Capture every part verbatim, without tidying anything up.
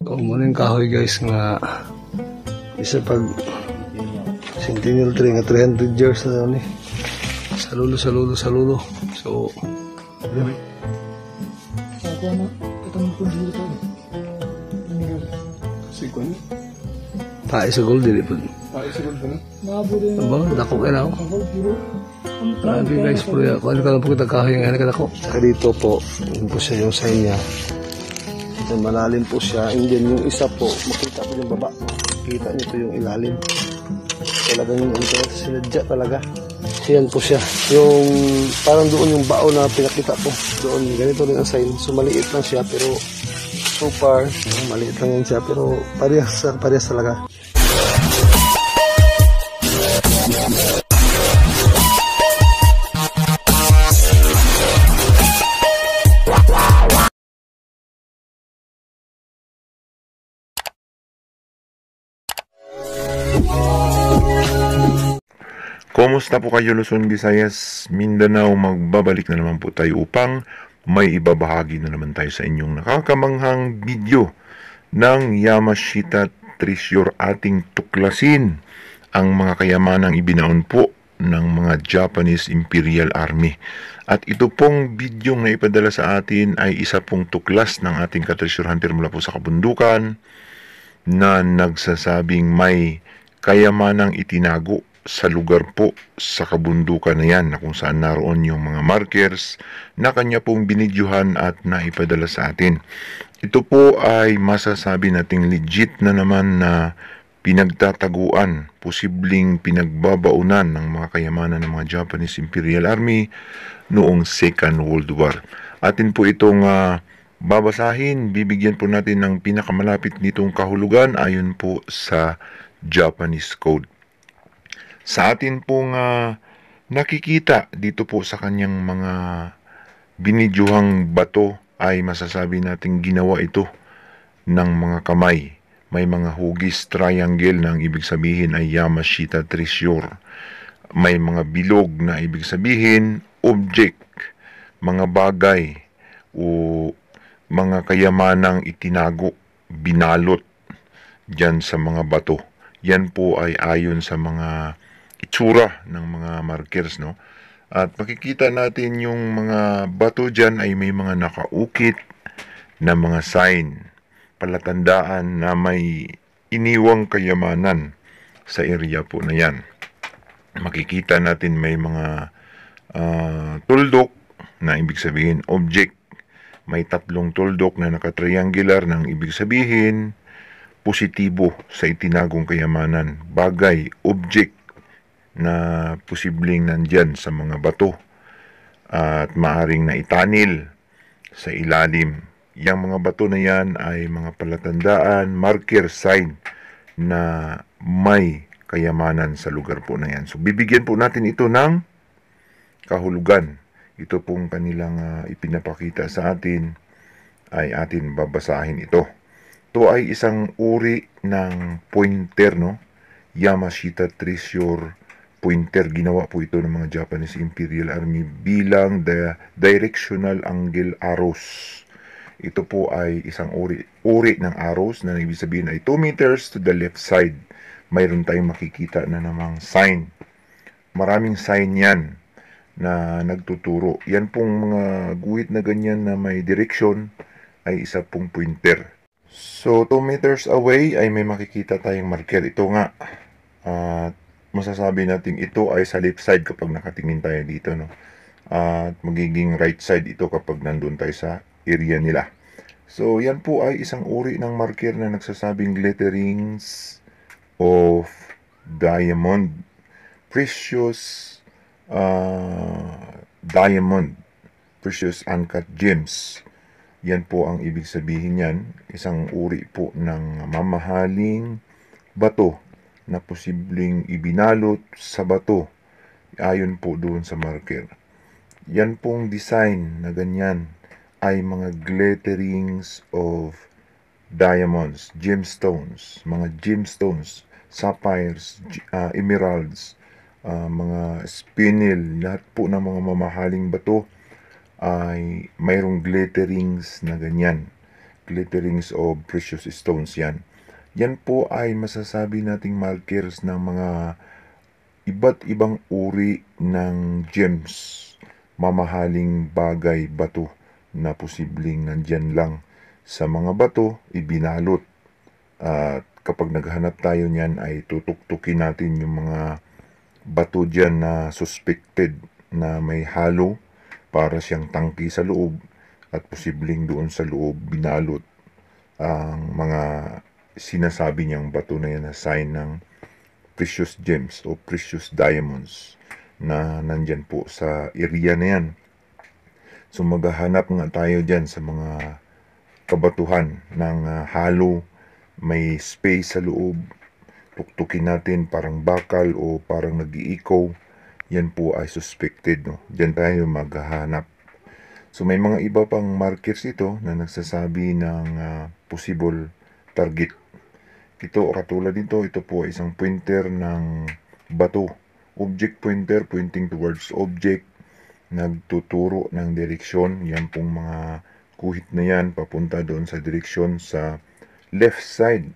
O muning kahoy guys nga isa pag centennial tree nga three hundred years na ni. Salulo, salulo, salulo. So, ako na, katang po dito. Kasi ko na. tae sa gold, dili po. Tae sa gold na? Nabo rin. Aba, dako kayo na ako. Grabe guys, po yan. Kung ano ka lang po kita kahoy, nga ano ka ko. Saka dito po, yun po siya yung sign niya. Then malalim po siya. And then yung isa po, makita po yung baba. Makita niyo po yung ilalim. Talagang yung internet sinadya talaga. Yan po siya. Yung parang doon yung bao na pinakita po. Doon, ganito rin ang sign. So maliit lang siya pero so far, maliit lang yan siya. Pero parehas, parehas talaga. Kumusta po kayo Luzon, Visayas, Mindanao? Magbabalik na naman po tayo upang may ibabahagi na naman tayo sa inyong nakakamanghang video ng Yamashita Treasure. Ating tuklasin ang mga kayamanang ibinaon po ng mga Japanese Imperial Army. At ito pong video na ipadala sa atin ay isa pong tuklas ng ating ka-treasure hunter mula po sa kabundukan na nagsasabing may kayamanang itinago sa lugar po sa kabundukan na yan, na kung saan naroon yung mga markers na kanya pong binidyuhan at naipadala sa atin. Ito po ay masasabi nating legit na naman na pinagtataguan, posibleng pinagbabaunan ng mga kayamanan ng mga Japanese Imperial Army noong Second World War. Atin po itong uh, babasahin, bibigyan po natin ng pinakamalapit nitong kahulugan ayon po sa Japanese Code. Sa atin pong uh, nakikita dito po sa kanyang mga binidyuhang bato ay masasabi nating ginawa ito ng mga kamay. May mga hugis triangle na ang ibig sabihin ay Yamashita Treasure. May mga bilog na ibig sabihin object, mga bagay o mga kayamanang itinago, binalot dyan sa mga bato. Yan po ay ayon sa mga itsura ng mga markers, no? At makikita natin yung mga bato dyan ay may mga nakaukit na mga sign, palatandaan na may iniwang kayamanan sa area po na yan. Makikita natin may mga uh, tuldok na ibig sabihin object. May tatlong tuldok na nakatriangular na ibig sabihin positibo sa itinagong kayamanan, bagay, object na posibleng nandyan sa mga bato at maaring naitanil sa ilalim. Yang mga bato na yan ay mga palatandaan, marker, sign na may kayamanan sa lugar po na yan. So bibigyan po natin ito ng kahulugan. Ito pong kanilang uh, ipinapakita sa atin ay atin babasahin ito. Ito ay isang uri ng pointer, no? Yamashita Treasure pointer. Ginawa po ito ng mga Japanese Imperial Army bilang the directional angle arrows. Ito po ay isang uri, uri ng arrows na ibig sabihin ay two meters to the left side. Mayroon tayong makikita na namang sign. Maraming sign yan na nagtuturo. Yan pong mga guhit na ganyan na may direction ay isa pong pointer. So two meters away ay may makikita tayong marker. Ito nga. At uh, masasabi natin ito ay sa left side kapag nakatingin tayo dito, no? At uh, magiging right side ito kapag nandun tayo sa area nila. So yan po ay isang uri ng marker na nagsasabing glitterings of diamond, precious uh, diamond, precious uncut gems. Yan po ang ibig sabihin yan. Isang uri po ng mamahaling bato na posibleng ibinalot sa bato ayon po doon sa marker. Yan pong design na ganyan ay mga glitterings of diamonds, gemstones, mga gemstones, sapphires, uh, emeralds, uh, mga spinel, lahat po ng mga mamahaling bato ay mayroong glitterings na ganyan. glitterings of precious stones yan. Yan po ay masasabi nating markers ng mga iba't ibang uri ng gems, mamahaling bagay, bato na posibleng nandyan lang sa mga bato, ibinalot. At kapag naghanap tayo niyan ay tutuktukin natin yung mga bato dyan na suspected na may halo para siyang tangki sa loob at posibleng doon sa loob binalot ang mga sinasabi niyang bato na yan na sign ng precious gems o precious diamonds na nandyan po sa area na yan. So maghahanap nga tayo dyan sa mga kabatuhan ng uh, halo, may space sa loob, tuktukin natin parang bakal o parang nag-iikaw, yan po ay suspected. No? Diyan tayo maghahanap. So may mga iba pang markers ito na nagsasabi ng uh, possible target. Ito, katulad nito, ito po ay isang pointer ng bato. Object pointer pointing towards object. Nagtuturo ng direksyon. Yan pong mga kuhit na yan, papunta doon sa direksyon sa left side.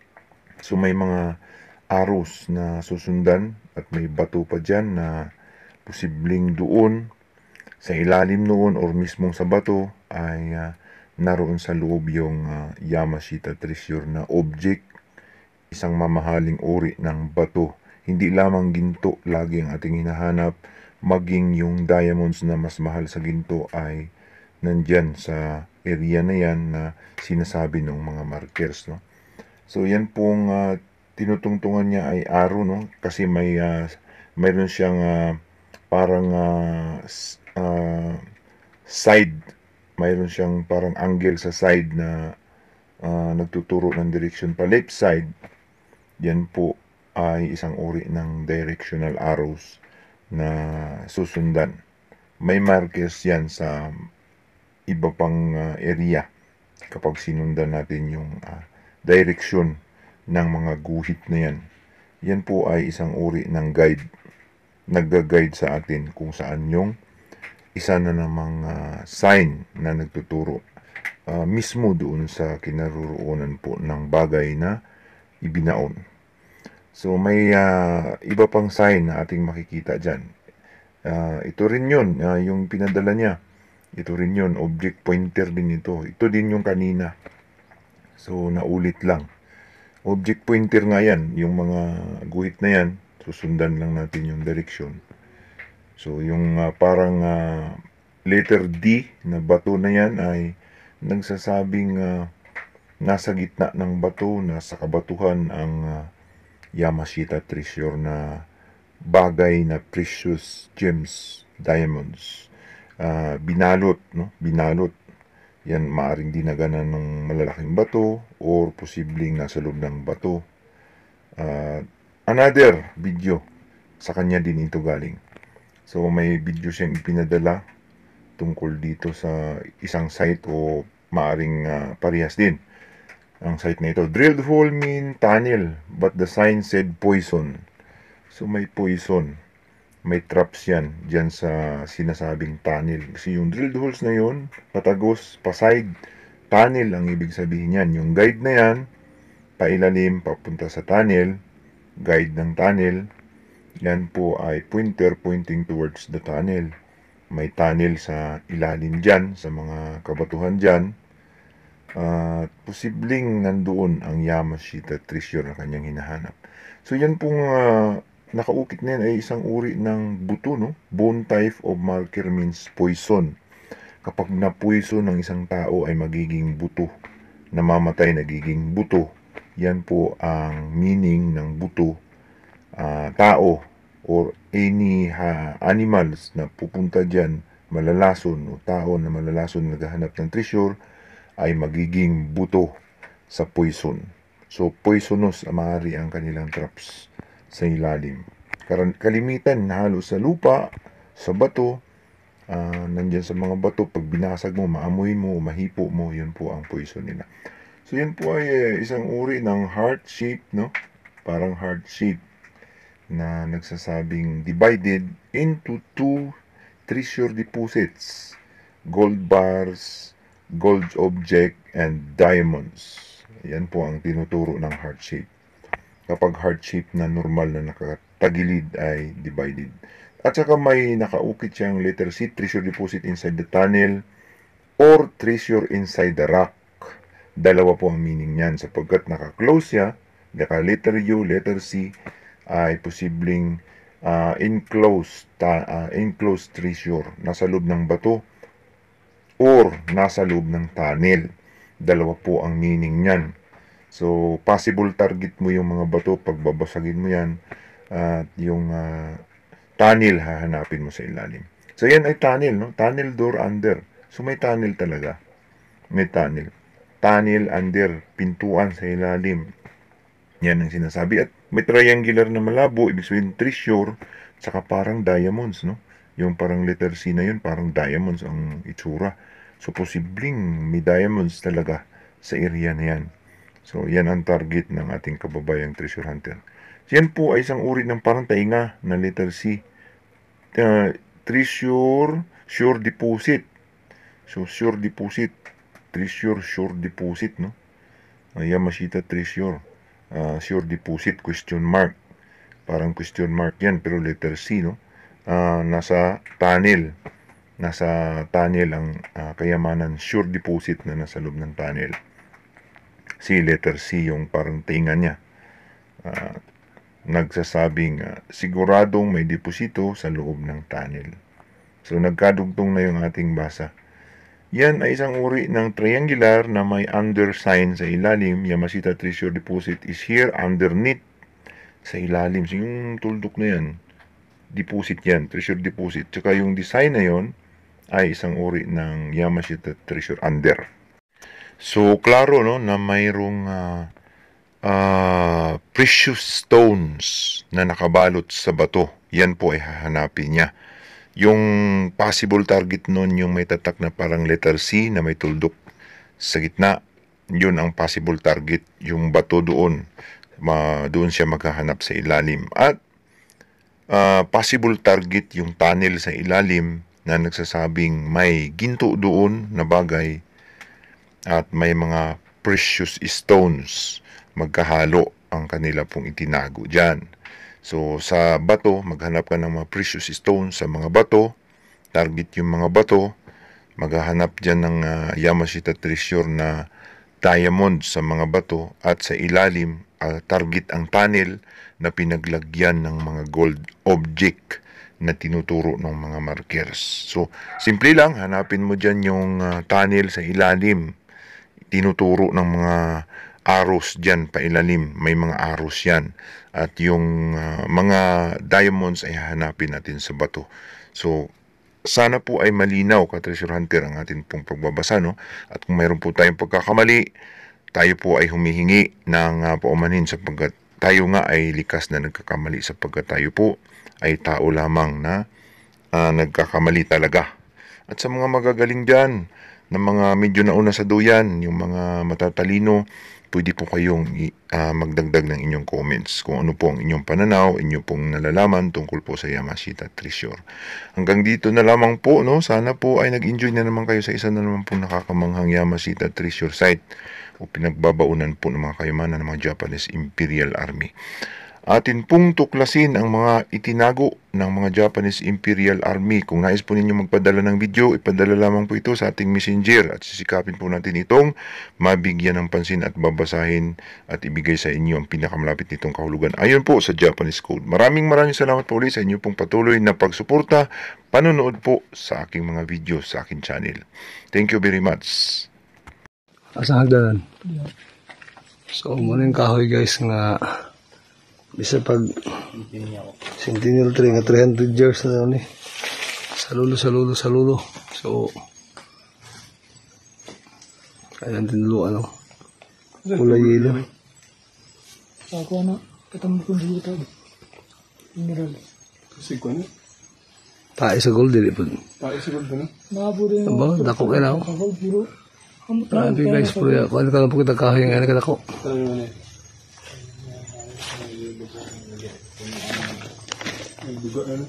So may mga arrows na susundan at may bato pa dyan na posibleng doon sa ilalim noon or mismong sa bato ay uh, naroon sa loob yung uh, Yamashita treasure na object, isang mamahaling uri ng bato. Hindi lamang ginto lagi ang ating hinahanap, maging yung diamonds na mas mahal sa ginto ay nandyan sa area na yan na sinasabi ng mga markers. No? So yan pong uh, tinutungtungan niya ay arrow, no? Kasi may uh, mayroon siyang uh, parang uh, uh, side, mayroon siyang parang angle sa side na uh, nagtuturo ng direction pa left side. Yan po ay isang uri ng directional arrows na susundan. May markers yan sa iba pang uh, area kapag sinundan natin yung uh, direction ng mga guhit na yan. Yan po ay isang uri ng guide. Nagga-guide sa atin kung saan yung isa na namang uh, sign na nagtuturo uh, mismo doon sa kinaroroonan po ng bagay na ibinaon. So may uh, iba pang sign na ating makikita dyan. Uh, ito rin yun, uh, yung pinadala niya. Ito rin yun, object pointer din ito. Ito din yung kanina. So naulit lang. Object pointer nga yan, yung mga guhit na yan, susundan lang natin yung direction. So yung uh, parang uh, letter D na bato na yan ay nagsasabing uh, nasa gitna ng bato, nasa kabatuhan ang uh, Yamashita treasure na bagay na precious gems, diamonds. Uh, binalot, no? Binalot. Yan maaring dinaganan ng malalaking bato or posibleng nasa loob ng bato. Uh, another video, sa kanya din ito galing. So may video siyang ipinadala tungkol dito sa isang site o maaring uh, parehas din. Ang site na ito, drilled hole mean tunnel, but the sign said poison. So may poison. May traps yan dyan sa sinasabing tunnel. Kasi yung drilled holes na yun, patagos, paside, tunnel ang ibig sabihin yan. Yung guide na yan, pailalim, papunta sa tunnel, guide ng tunnel, yan po ay pointer pointing towards the tunnel. May tunnel sa ilalim dyan, sa mga kabatuhan dyan. At uh, posibleng nandoon ang Yamashita treasure na kanyang hinahanap. So yan pong uh, nakaukit na yan ay isang uri ng buto, no? Bone type of marker means poison. Kapag na-poison ng isang tao ay magiging buto. Namamatay, nagiging buto. Yan po ang meaning ng buto. Uh, tao or any uh, animals na pupunta dyan, malalason o tao na malalason naghahanap ng treasure ay magiging buto sa poison. So poisonous maaari ang kanilang traps sa ilalim. Kalimitan halos sa lupa, sa bato, uh, nandyan sa mga bato, pag binasag mo, maamoy mo, mahipo mo, yun po ang poison nila. So yan po ay uh, isang uri ng heart shape, no? Parang heart shape na nagsasabing divided into two treasure deposits, gold bars, gold object, and diamonds. Yan po ang tinuturo ng heart shape. Kapag heart shape na normal na nakatagilid ay divided. At saka may nakaukit siyang letter C, treasure deposit inside the tunnel or treasure inside the rock. Dalawa po ang meaning niyan sapagkat naka-close siya, naka letter U, letter C ay posibleng uh, enclosed, uh, enclosed treasure nasa loob ng bato or nasa loob ng tunnel. Dalawa po ang meaning niyan. So, possible target mo yung mga bato pag babasagin mo yan at uh, yung uh, tunnel hahanapin mo sa ilalim. So, yan ay tunnel, no? Tunnel door under. So, may tunnel talaga. May tunnel. Tunnel under, pintuan sa ilalim. Yan ang sinasabi. At may triangular na malabo, ibig sabihin treasure, saka parang diamonds, no? Yung parang letter C na yun, parang diamonds ang itsura. So, posibleng may diamonds talaga sa area na yan. So, yan ang target ng ating kababayang treasure hunter. So, yan po ay isang uri ng parang tainga na letter C. Uh, treasure, sure deposit. So, sure deposit. Treasure, sure deposit, no? Uh, Yamashita treasure. Uh, sure deposit, question mark. Parang question mark yan, pero letter C, no? Uh, nasa tunnel. Nasa tunnel ang uh, kayamanan, sure deposit na nasa loob ng tunnel. C, letter C, yung parang tinga niya. Uh, nagsasabing uh, siguradong may deposito sa loob ng tunnel. So, nagkadugtong na yung ating basa. Yan ay isang uri ng triangular na may undersign sa ilalim. Yamashita treasure deposit is here underneath sa ilalim. So, yung tuldok na yan, deposit yan, treasure deposit. Tsaka yung design na yon ay isang uri ng Yamashita treasure under. So, klaro, no, na mayroong uh, uh, precious stones na nakabalot sa bato. Yan po ay hahanapin niya. Yung possible target nun, yung may tatak na parang letter C na may tuldok sa gitna, yun ang possible target. Yung bato doon, ma, doon siya maghahanap sa ilalim. At uh, possible target yung tunnel sa ilalim na nagsasabing may ginto doon na bagay at may mga precious stones magkahalo ang kanila pong itinago dyan. So, sa bato, maghanap ka ng mga precious stones sa mga bato, target yung mga bato, maghahanap dyan ng uh, Yamashita treasure na diamond sa mga bato, at sa ilalim, uh, target ang tunnel na pinaglagyan ng mga gold object na tinuturo ng mga markers. So, simple lang, hanapin mo dyan yung uh, tunnel sa ilalim, tinuturo ng mga arrows dyan pa ilalim, may mga arrows yan, at yung uh, mga diamonds ay hahanapin natin sa bato. So, sana po ay malinaw ka treasure hunter ang atin pong pagbabasa, no? At kung mayroon po tayong pagkakamali, tayo po ay humihingi ng uh, paumanhin sapagkat tayo nga ay likas na nagkakamali sapagkat tayo po ay tao lamang na uh, nagkakamali talaga. At sa mga magagaling dyan, na mga medyo nauna sa duyan, yung mga matatalino, pwede po kayong uh, magdagdag ng inyong comments kung ano po ang inyong pananaw, inyong pong nalalaman tungkol po sa Yamashita treasure. Hanggang dito na lamang po, no? Sana po ay nag-enjoy na naman kayo sa isa na naman po nakakamanghang Yamashita treasure site o pinagbabaunan po ng mga kayamanan ng mga Japanese Imperial Army. Atin pong tuklasin ang mga itinago ng mga Japanese Imperial Army. Kung nais po ninyo magpadala ng video, ipadala lamang po ito sa ating messenger at sisikapin po natin itong mabigyan ng pansin at babasahin at ibigay sa inyo ang pinakamalapit nitong kahulugan ayon po sa Japanese Code. Maraming maraming salamat po ulit sa inyo pong patuloy na pagsuporta, panonood po sa aking mga video sa aking channel. Thank you very much. Asang hagdanan? So, muna yung kahoy guys nga bisa pag Centennial tree nga three hundred years na ni salulo salulo salulo. So kaya tinlo ano kulay yelo ako ano katang ko dito tayo mineral kasi ko ano tae sa gold dili pud tae sa gold no nabo rin ba dako kay na puro grabe guys puro ya kuan ka lang po kita kahoy nga ana kadako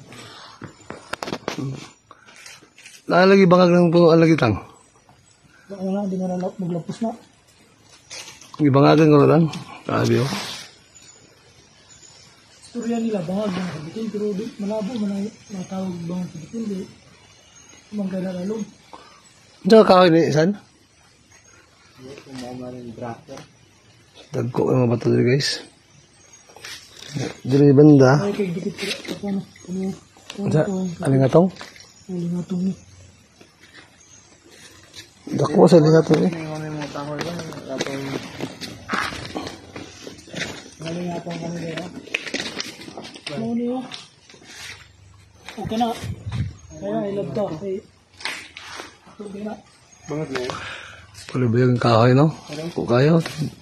Nalagi bangag ng puno ang lagitang. Kaya na, di na na maglapos na. Ibangagan ko na lang. Sabi oh. Istorya nila, bangag ng kabitin, pero di, malabo, manay, matawag bangag kabitin, di, mangkay na lalong. Diyan ka kahoy ni San? Dagko ang mga bato dito guys. Dito banda. Ay, kay dikit ko, ako na, ano, Sa, alingatong? alingatong ni. Dako sa alingatong eh. Alingatong kami nila. Ano niyo? Okay na. Kaya, ilab to. Okay. Okay na. Pala ba yung kahoy no? Kung kayo.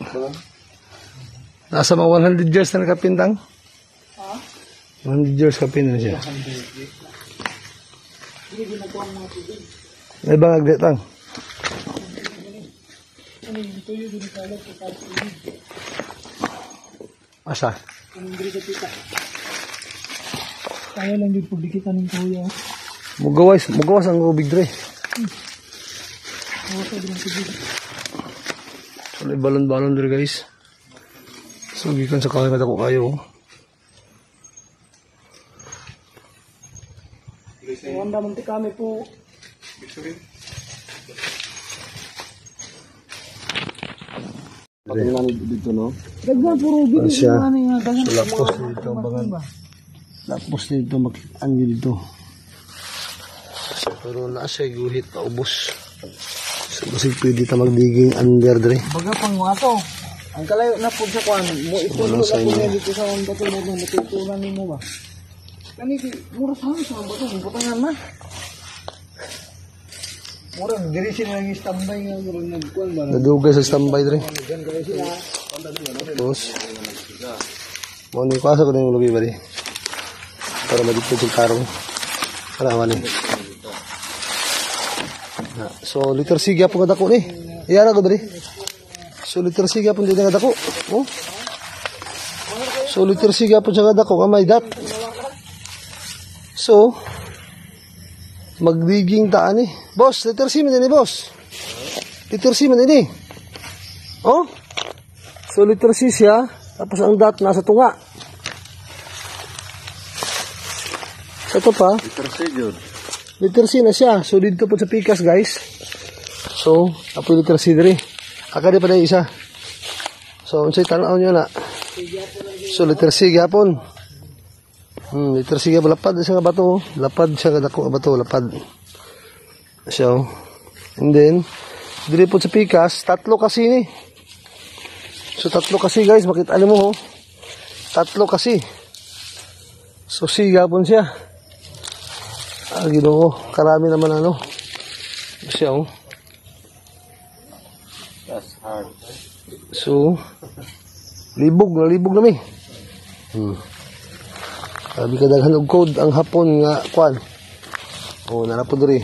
Nasa mga one hundred years na nakapintang? Ha? one hundred years kapin na siya. Hindi ginagawa mga tubig. May bangag dito lang. Ano yung ito yung ginagawa sa tubig. Asa? Anong diri ka tita? Kaya lang yung publikitan ng kuya. Mugawas, mugawas ang ubig dre. Ako sa ibang tubig. So, may balon-balon dre guys. So, gikan sa kahoy ko kayo. Wanda munti kami po. Patungan dito no? Daghan puro Ano bigay siya? sa ano yung daghan. So, lapos dito ang bangan. Lapos dito makitaan nyo dito. So, pero na siya guhit na ubos. So, kasi pwede ta magdiging under dre. Baga pang mga to. Ang kalayo na po sa kwan. Mo itulo Walang na po sign. nga dito sa ang bato mo nung natutunan mo ba? Kani mura sa amin sa ang bato. Ang batangan na. Mura, diri sila nang istambay nga. Mura nagkuhan ba? Nadugay sa standby dre. Diyan kaya sila. Tapos, mo ni kwasa ko na yung lubi ba di? Para madito sa karong. Para man eh. So, liter sigya po kadako ni. Iyara ko dre. So, liter sigya po dito kadako. Oh. So, liter sigya po siya kadako. Kamay dat. So, magdiging taan eh. Boss, liter si man din eh, boss. Liter si man din eh. Oh. So, liter si siya. Tapos ang dat nasa tunga. Ito pa. Liter C yun. Liter C na siya. So, dito po sa pikas, guys. So, apo liter C diri. Aka di pa na isa. So, unsay tanaw nyo na. So, liter C gyapon. Hmm, liter C gyapon. Lapad siya nga bato. Lapad siya nga dako nga bato. Lapad. So, and then, diri po sa pikas, tatlo kasi ni. So, tatlo kasi, guys. Makita mo, oh. Tatlo kasi. So, C gyapon siya. Ah, Ginoo, karami naman ano. Siya, oh. That's hard. So, libog na libog na mi. Hmm. Sabi ka daghan og code ang hapon nga kwan. Oh, narapo diri.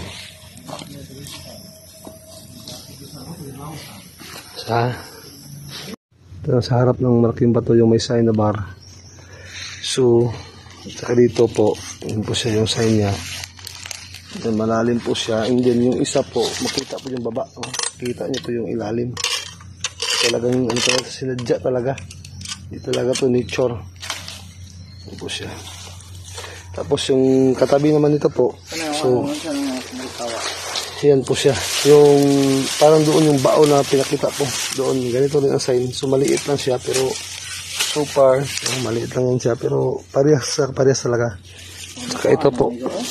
Sa ito, sa harap ng malaking bato yung may sign na bar. So, saka dito po, yun po siya yung sign niya. Then, malalim po siya. And then, yung isa po, makita po yung baba. Oh. Kita niyo po yung ilalim. Talagang, ano talaga, sinadya talaga. Di talaga to nature. Ano po siya. Tapos, yung katabi naman nito po. So, yan po siya. Yung, parang doon yung bao na pinakita po. Doon, ganito rin ang sign. So, maliit lang siya, pero so far, oh, maliit lang yan siya. Pero, parehas, parehas talaga. Saka ito po.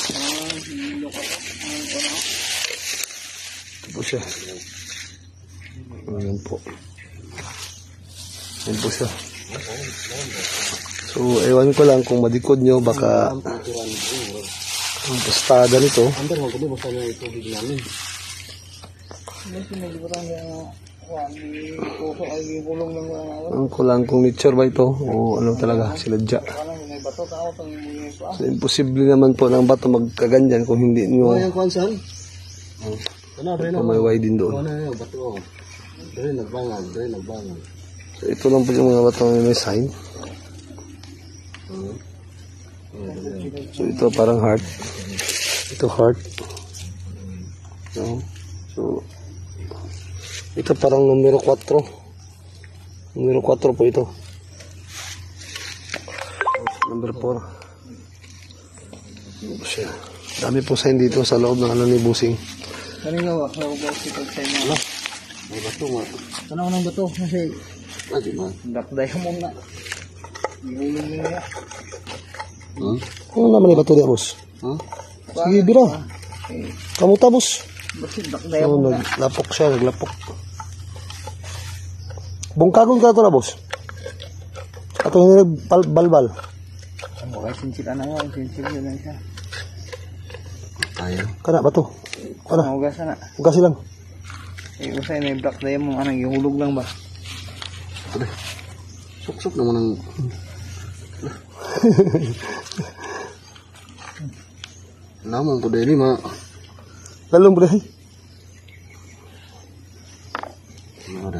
Po siya. Ayan po. Ayan po siya. So, ewan ko lang kung madikod nyo, baka ang pastada nito. Under mo, kung basta na itubig namin. Ang ko lang kung nature ba ito o ano talaga, sinadya. So, imposible naman po ng bato magkaganyan kung hindi nyo. Oh, yung kwansan? Ano, Ito may way din doon. ano yung bato? Dre, nagbangan. Dre, nagbangan. So, ito lang po yung mga bato na may sign. So, ito parang heart. Ito heart. No? So, Ito parang numero four. Numero four po ito. Number four. Siya. Dami po sign dito sa loob ng ano ni Busing. Kanina nga, ako ba si Pagsain mo? Ano? May bato nga. Tanaw ng bato kasi Adi man. dakday mo na. Ihulong mo na. Hmm? Ano naman yung bato niya, boss? Huh? Sige, bira. Kamuta, boss. Basta dakday Oh, mo na. naglapok siya, naglapok. Bungkagon ka ito na, boss. Ato yung nagbalbal. Ano kaya sinsila na nga, sinsila na siya. Ayaw. Kana, bato. Kana, Hugas na. hugasi lang. Eh, usay na yung dakday mo, anong ihulog lang ba? Sok-sok naman ang... Naman ko dahil ma... Lalong, bre. Ano ada?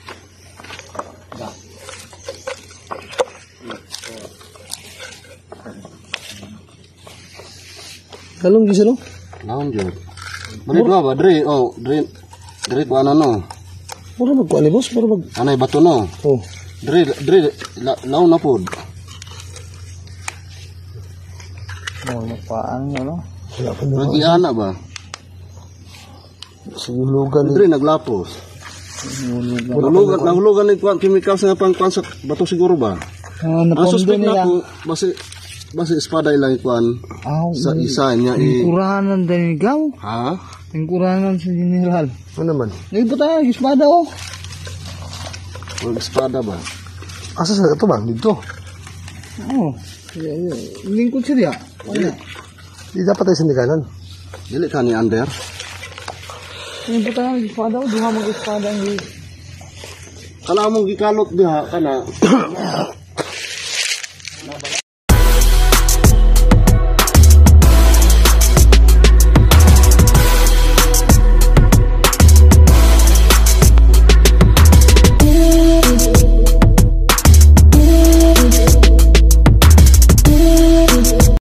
Lalong, gisa no? Naon dyan? Balik ba ba? Dre, oh, dre... Dre ko ano no? Mura magkuhan ni boss, mura mag... Anay bato no? Oh. Dre, dre, la, laon na po. Oh, magpaan nyo, no? Wala pa na. Lagi ana ba? Sige, hulugan ni... Dre, naglapos. Nahulugan, nahulugan ni kuan chemicals nga pang kuan sa bato siguro ba? Ah, Ang napondo suspect na nila. po, basi, basi espada lang kuan Ah, sa isa niya i... Kurahanan din ikaw. Ha? Yung kurahanan sa general. Ano naman? Nagpo tayo, ispada oh. Ang espada ba? Asa sa ito ba? Dito. Oo. Lingkod siya diya. Ano? Di dapat tayo sindikanan. Dili ka ni Ander? Nagpo tayo, ispada oh. Duha mag-ispada ang Kala mong gikalot diha kana